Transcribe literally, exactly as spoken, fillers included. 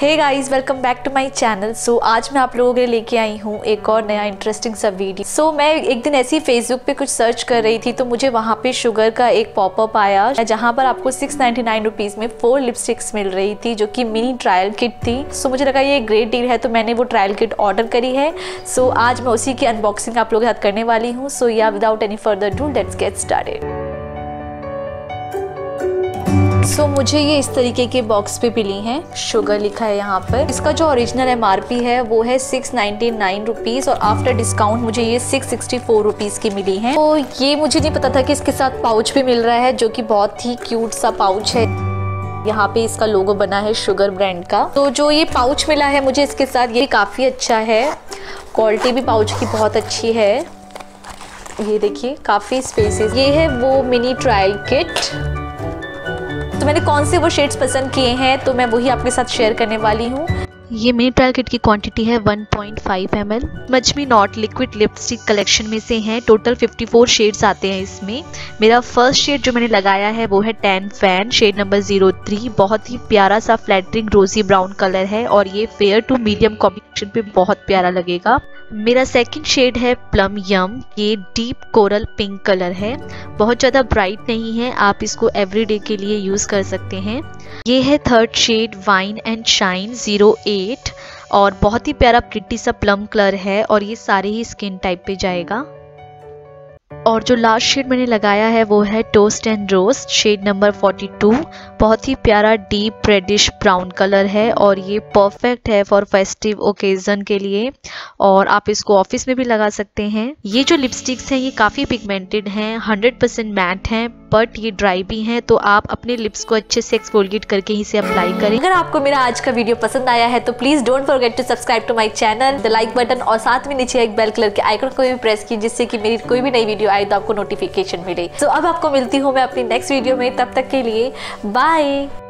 Hey guys, welcome back to my channel. So आज मैं आप लोगों के लिए लेके आई हूँ एक और नया इंटरेस्टिंग सा वीडियो। सो so, मैं एक दिन ऐसी फेसबुक पे कुछ सर्च कर रही थी तो मुझे वहाँ पे शुगर का एक पॉपअप आया जहाँ पर आपको सिक्स नाइन्टी नाइन रुपीज़ में फोर लिपस्टिक्स मिल रही थी जो कि मिनी ट्रायल किट थी। सो so, मुझे लगा ये ग्रेट डील है तो मैंने वो ट्रायल किट ऑर्डर करी है। सो so, आज मैं उसी की अनबॉक्सिंग आप लोगों के साथ करने वाली हूँ। So yeah without any further do let's get started. So so, मुझे ये इस तरीके के बॉक्स पे मिली हैं। शुगर लिखा है यहाँ पर। इसका जो ओरिजिनल एमआरपी है वो है सिक्स नाइन्टी नाइन रुपीज़ और आफ्टर डिस्काउंट मुझे ये सिक्स सिक्सटी फोर रुपीज़ की मिली है। तो ये मुझे नहीं पता था कि इसके साथ पाउच भी मिल रहा है जो कि बहुत ही क्यूट सा पाउच है। यहाँ पे इसका लोगो बना है शुगर ब्रांड का। तो जो ये पाउच मिला है मुझे इसके साथ, ये काफ़ी अच्छा है। क्वालिटी भी पाउच की बहुत अच्छी है। ये देखिए काफ़ी स्पेसेस। ये है वो मिनी ट्रायल किट। तो मैंने कौन से वो शेड्स पसंद किए हैं तो मैं वही आपके साथ शेयर करने वाली हूँ। ये मिनी ट्रायल किट की क्वांटिटी है one point five M L. Smudge me not liquid lipstick collection में से हैं। टोटल फिफ्टी फोर शेड्स आते हैं इसमें। मेरा फर्स्ट शेड जो मैंने लगाया है वो है tan fan, shade number zero three. बहुत ही प्यारा सा फ्लैटरिंग रोजी ब्राउन कलर है और ये फेयर टू मीडियम कॉम्बिनेशन पे बहुत प्यारा लगेगा। मेरा सेकंड शेड है प्लम यम। ये डीप कोरल पिंक कलर है, बहुत ज़्यादा ब्राइट नहीं है, आप इसको एवरीडे के लिए यूज़ कर सकते हैं। ये है third shade wine and shine zero eight और बहुत ही प्यारा प्रिटी सा प्लम कलर है और ये सारे ही स्किन टाइप पे जाएगा। और जो लास्ट शेड मैंने लगाया है वो है toast and roast, shade number forty two. बहुत ही प्यारा डीप रेडिश ब्राउन कलर है और ये परफेक्ट है फॉर फेस्टिव ओकेजन के लिए और आप इसको ऑफिस में भी लगा सकते हैं। ये जो लिपस्टिक्स हैं ये काफ़ी पिगमेंटेड हैं, हंड्रेड परसेंट मैट हैं, बट ये ड्राई भी हैं, तो आप अपने लिप्स को अच्छे से एक्सफोलिएट करके ही इसे अप्लाई करें। अगर आपको मेरा आज का वीडियो पसंद आया है तो please don't forget to subscribe to my channel, the like button और साथ में नीचे एक बेल कलर के आइकन को भी प्रेस कीजिए जिससे कि मेरी कोई भी नई वीडियो आए तो आपको नोटिफिकेशन मिले। तो अब आपको मिलती हूँ मैं अपनी नेक्स्ट वीडियो में, तब तक के लिए बाय।